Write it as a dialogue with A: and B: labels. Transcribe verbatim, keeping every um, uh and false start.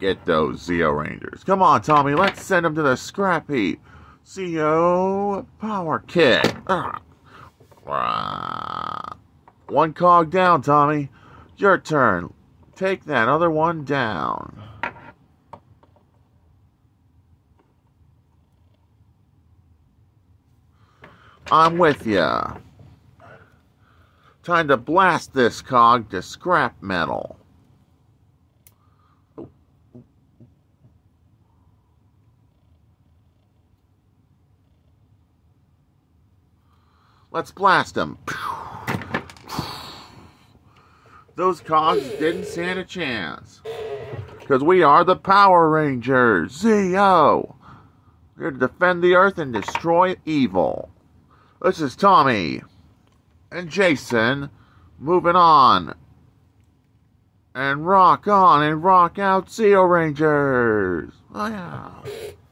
A: get those Zeo Rangers. Come on, Tommy, let's send them to the scrap heap. Zeo Power Kit. Ah. One cog down, Tommy. Your turn. Take that other one down. I'm with ya. Time to blast this cog to scrap metal. Let's blast them. Those cogs didn't stand a chance. Because we are the Power Rangers. Zeo. We're here to defend the Earth and destroy evil. This is Tommy. And Jason. Moving on. And rock on and rock out, Zeo Rangers. Oh, yeah.